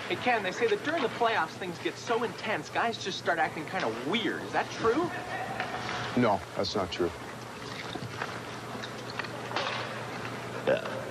Hey, Ken, they say that during the playoffs, things get so intense, guys just start acting kind of weird. Is that true? No, that's not true. Yeah.